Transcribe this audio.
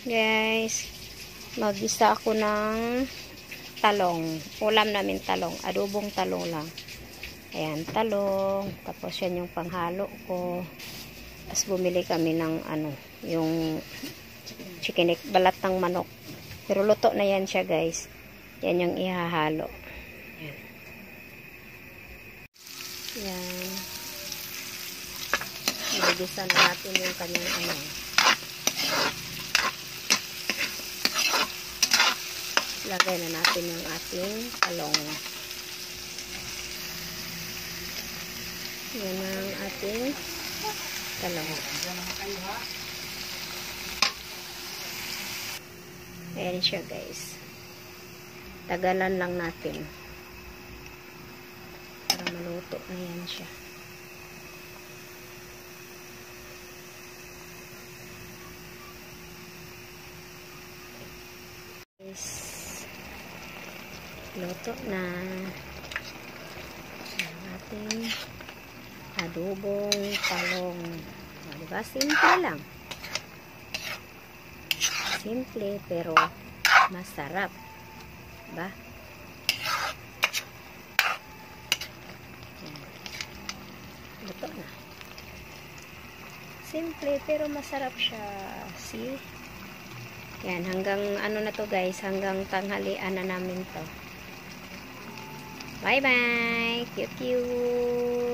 Guys, mag-isa ako ng talong. Ulam namin talong. Adobong talong lang. Ayan, talong. Tapos yan yung panghalo ko. Tapos bumili kami ng yung chicken balat ng manok. Pero luto na yan siya, guys. Yan yung ihahalo. Ayan. Yan. Nagisa na natin yung kanyang lagay na natin yung ating talong. Yan ang ating talong. Ayan siya, guys. Tagalan lang natin para maluto na yan siya. Guys, luto na ang ating adobong talong. Diba? Simple lang. Simple pero masarap. Diba? Luto na. Simple pero masarap siya. See? Yan, hanggang na to, guys, hanggang tanghalian na namin to. Bye bye. Cute cute.